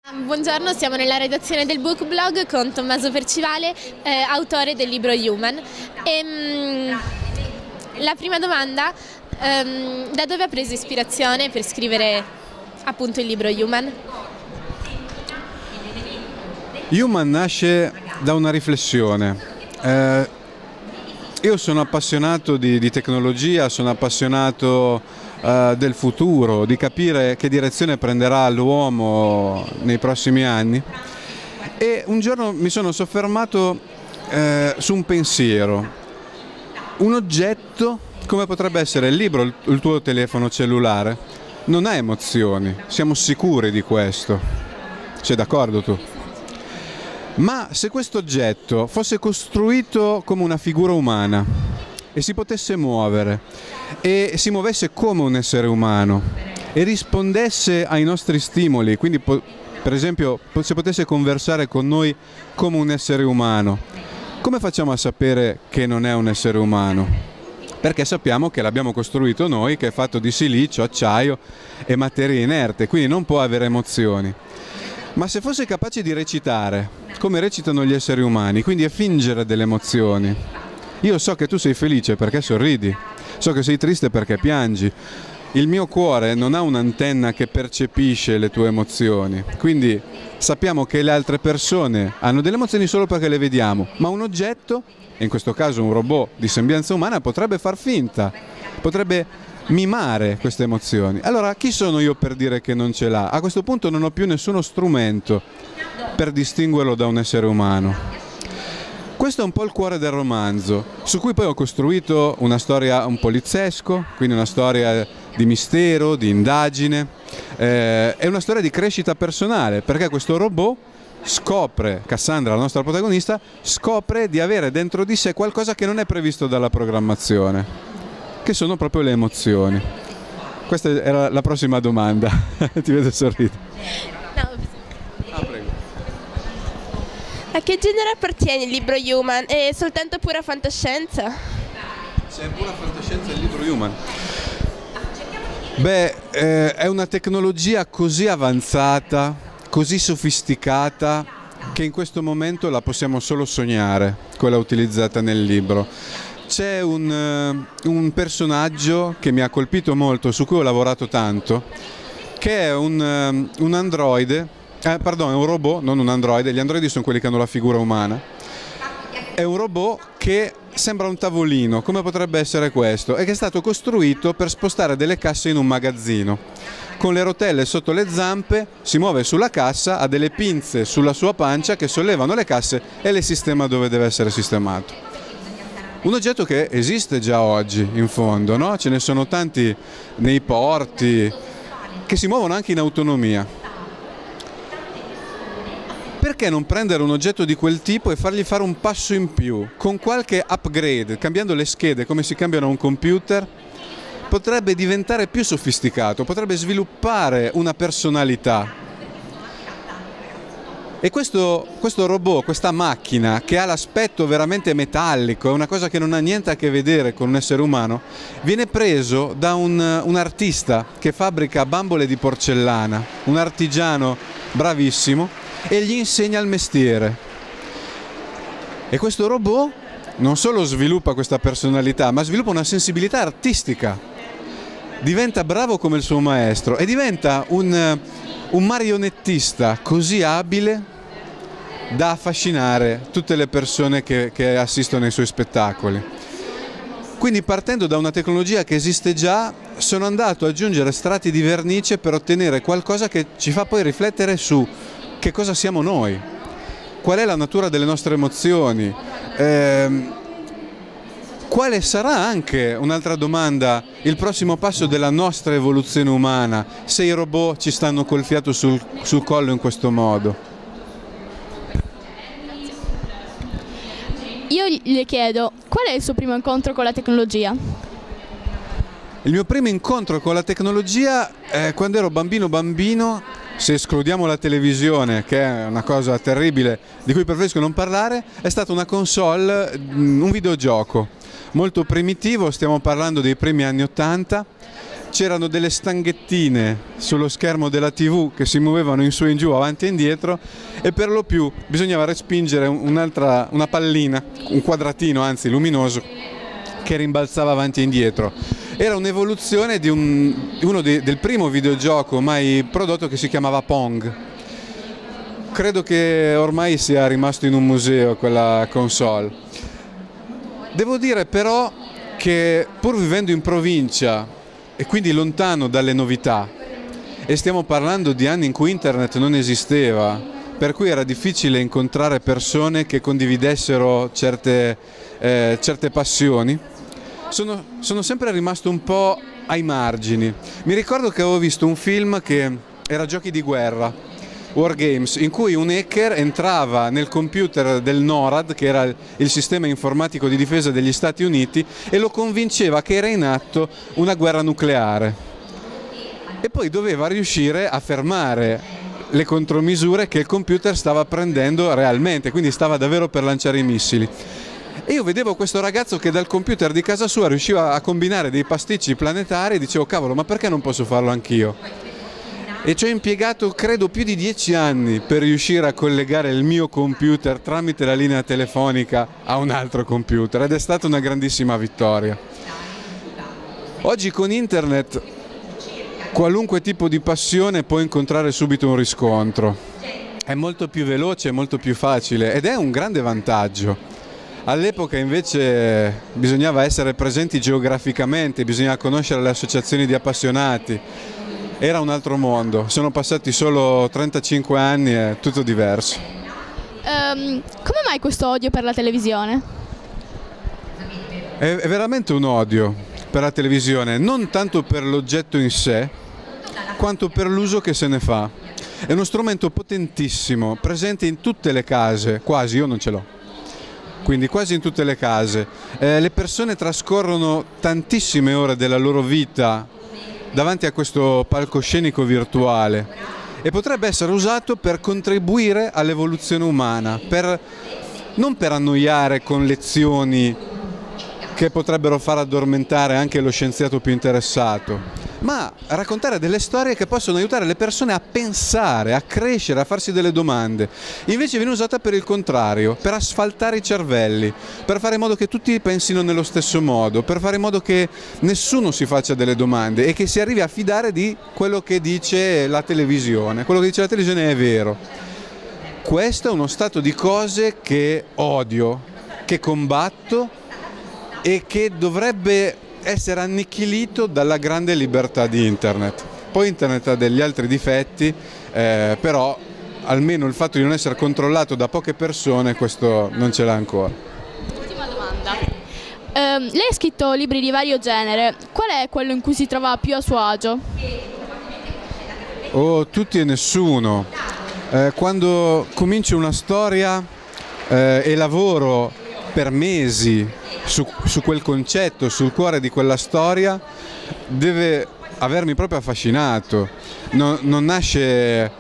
Buongiorno, siamo nella redazione del Book Blog con Tommaso Percivale, autore del libro Human. La prima domanda, da dove ha preso ispirazione per scrivere appunto il libro Human? Human nasce da una riflessione. Io sono appassionato di tecnologia, sono appassionato del futuro, di capire che direzione prenderà l'uomo nei prossimi anni, e un giorno mi sono soffermato su un pensiero. Un oggetto, come potrebbe essere il libro, il tuo telefono cellulare, non ha emozioni, siamo sicuri di questo. Sei d'accordo tu? Ma se questo oggetto fosse costruito come una figura umana e si potesse muovere e si muovesse come un essere umano e rispondesse ai nostri stimoli, quindi per esempio se potesse conversare con noi come un essere umano, come facciamo a sapere che non è un essere umano? Perché sappiamo che l'abbiamo costruito noi, che è fatto di silicio, acciaio e materia inerte, quindi non può avere emozioni. Ma se fosse capace di recitare come recitano gli esseri umani, quindi a fingere delle emozioni, io so che tu sei felice perché sorridi, so che sei triste perché piangi, il mio cuore non ha un'antenna che percepisce le tue emozioni, quindi sappiamo che le altre persone hanno delle emozioni solo perché le vediamo, ma un oggetto, in questo caso un robot di sembianza umana, potrebbe far finta, potrebbe mimare queste emozioni. Allora chi sono io per dire che non ce l'ha? A questo punto non ho più nessuno strumento per distinguerlo da un essere umano. Questo è un po' il cuore del romanzo, su cui poi ho costruito una storia, un poliziesco, quindi una storia di mistero, di indagine, è una storia di crescita personale, perché questo robot scopre, Cassandra, la nostra protagonista, scopre di avere dentro di sé qualcosa che non è previsto dalla programmazione, che sono proprio le emozioni. Questa era la prossima domanda. Ti vedo sorridere. No. Prego. A che genere appartiene il libro Human? È soltanto pura fantascienza? Se è pura fantascienza il libro Human? Beh, è una tecnologia così avanzata, così sofisticata, che in questo momento la possiamo solo sognare, quella utilizzata nel libro. C'è un personaggio che mi ha colpito molto, su cui ho lavorato tanto, che è un androide, pardon, è un robot, non un androide, gli androidi sono quelli che hanno la figura umana. È un robot che sembra un tavolino, come potrebbe essere questo, e che è stato costruito per spostare delle casse in un magazzino. Con le rotelle sotto le zampe si muove sulla cassa, ha delle pinze sulla sua pancia che sollevano le casse e le sistema dove deve essere sistemato. Un oggetto che esiste già oggi, in fondo, no? Ce ne sono tanti nei porti, che si muovono anche in autonomia. Perché non prendere un oggetto di quel tipo e fargli fare un passo in più, con qualche upgrade, cambiando le schede come si cambiano un computer? Potrebbe diventare più sofisticato, potrebbe sviluppare una personalità. E questo robot, questa macchina che ha l'aspetto veramente metallico, è una cosa che non ha niente a che vedere con un essere umano, viene preso da un artista che fabbrica bambole di porcellana, un artigiano bravissimo, e gli insegna il mestiere. E questo robot non solo sviluppa questa personalità, ma sviluppa una sensibilità artistica. Diventa bravo come il suo maestro e diventa un marionettista così abile da affascinare tutte le persone che assistono ai suoi spettacoli. Quindi, partendo da una tecnologia che esiste già, sono andato ad aggiungere strati di vernice per ottenere qualcosa che ci fa poi riflettere su che cosa siamo noi, qual è la natura delle nostre emozioni, quale sarà, anche un'altra domanda, il prossimo passo della nostra evoluzione umana, se i robot ci stanno col fiato sul collo in questo modo. Io le chiedo, qual è il suo primo incontro con la tecnologia? Il mio primo incontro con la tecnologia è quando ero bambino, se escludiamo la televisione, che è una cosa terribile di cui preferisco non parlare, è stata una console, un videogioco molto primitivo, stiamo parlando dei primi anni '80, c'erano delle stanghettine sullo schermo della TV che si muovevano in su e in giù, avanti e indietro, e per lo più bisognava respingere una pallina, un quadratino anzi luminoso, che rimbalzava avanti e indietro. Era un'evoluzione di del primo videogioco mai prodotto, che si chiamava Pong. Credo che ormai sia rimasto in un museo quella console. Devo dire però che, pur vivendo in provincia e quindi lontano dalle novità, e stiamo parlando di anni in cui internet non esisteva, per cui era difficile incontrare persone che condividessero certe passioni, sono sempre rimasto un po' ai margini. Mi ricordo che avevo visto un film che era Giochi di guerra, War Games, in cui un hacker entrava nel computer del NORAD, che era il sistema informatico di difesa degli Stati Uniti, e lo convinceva che era in atto una guerra nucleare. E poi doveva riuscire a fermare le contromisure che il computer stava prendendo realmente, quindi stava davvero per lanciare i missili. E io vedevo questo ragazzo che dal computer di casa sua riusciva a combinare dei pasticci planetari e dicevo: cavolo, ma perché non posso farlo anch'io? E ci ho impiegato credo più di 10 anni per riuscire a collegare il mio computer tramite la linea telefonica a un altro computer, ed è stata una grandissima vittoria. Oggi con internet qualunque tipo di passione può incontrare subito un riscontro, è molto più veloce, molto più facile, ed è un grande vantaggio. All'epoca invece bisognava essere presenti geograficamente, bisognava conoscere le associazioni di appassionati. Era un altro mondo, sono passati solo 35 anni e è tutto diverso. Come mai questo odio per la televisione? È veramente un odio per la televisione, non tanto per l'oggetto in sé, quanto per l'uso che se ne fa. È uno strumento potentissimo, presente in tutte le case, quasi, io non ce l'ho, quindi quasi in tutte le case. Le persone trascorrono tantissime ore della loro vita davanti a questo palcoscenico virtuale, e potrebbe essere usato per contribuire all'evoluzione umana, non per annoiare con lezioni che potrebbero far addormentare anche lo scienziato più interessato, ma raccontare delle storie che possono aiutare le persone a pensare, a crescere, a farsi delle domande. Invece viene usata per il contrario, per asfaltare i cervelli, per fare in modo che tutti pensino nello stesso modo, per fare in modo che nessuno si faccia delle domande e che si arrivi a fidare di quello che dice la televisione. Quello che dice la televisione è vero. Questo è uno stato di cose che odio, che combatto e che dovrebbe essere annichilito dalla grande libertà di internet. Poi internet ha degli altri difetti, però almeno il fatto di non essere controllato da poche persone, questo non ce l'ha ancora. Ultima domanda. Lei ha scritto libri di vario genere, qual è quello in cui si trova più a suo agio? Oh, tutti e nessuno. Quando comincio una storia e lavoro per mesi su quel concetto, sul cuore di quella storia, deve avermi proprio affascinato. Non nasce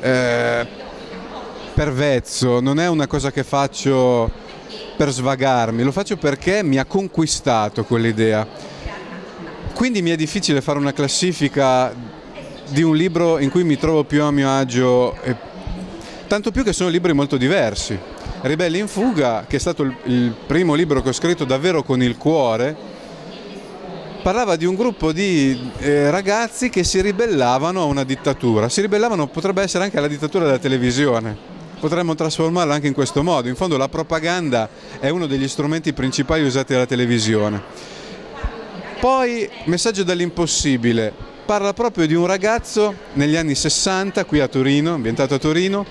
per vezzo, non è una cosa che faccio per svagarmi, lo faccio perché mi ha conquistato quell'idea. Quindi mi è difficile fare una classifica di un libro in cui mi trovo più a mio agio, tanto più che sono libri molto diversi. Ribelli in fuga, che è stato il primo libro che ho scritto davvero con il cuore, parlava di un gruppo di ragazzi che si ribellavano a una dittatura. Si ribellavano, potrebbe essere anche alla dittatura della televisione. Potremmo trasformarla anche in questo modo. In fondo la propaganda è uno degli strumenti principali usati dalla televisione. Poi Messaggio dall'impossibile parla proprio di un ragazzo negli anni 60, qui a Torino, ambientato a Torino,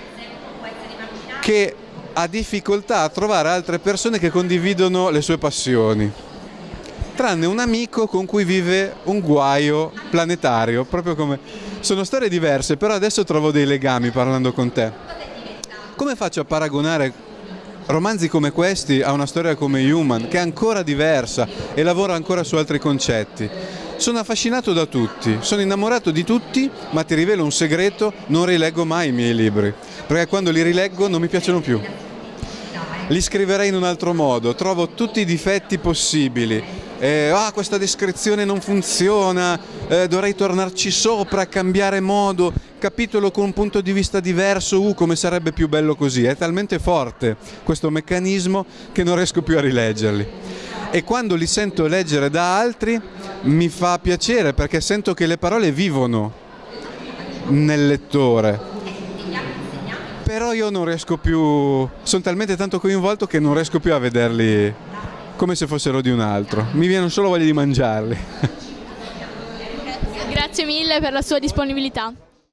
che ha difficoltà a trovare altre persone che condividono le sue passioni, tranne un amico con cui vive un guaio planetario, proprio come... Sono storie diverse, però adesso trovo dei legami parlando con te. Come faccio a paragonare romanzi come questi a una storia come Human, che è ancora diversa e lavora ancora su altri concetti? Sono affascinato da tutti, sono innamorato di tutti, ma ti rivelo un segreto: non rileggo mai i miei libri, perché quando li rileggo non mi piacciono più. Li scriverei in un altro modo, trovo tutti i difetti possibili, questa descrizione non funziona, dovrei tornarci sopra, cambiare modo, capitolo con un punto di vista diverso, come sarebbe più bello così. È talmente forte questo meccanismo che non riesco più a rileggerli. E quando li sento leggere da altri mi fa piacere, perché sento che le parole vivono nel lettore. Però io non riesco più, sono talmente tanto coinvolto che non riesco più a vederli come se fossero di un altro. Mi viene solo voglia di mangiarli. Grazie mille per la sua disponibilità.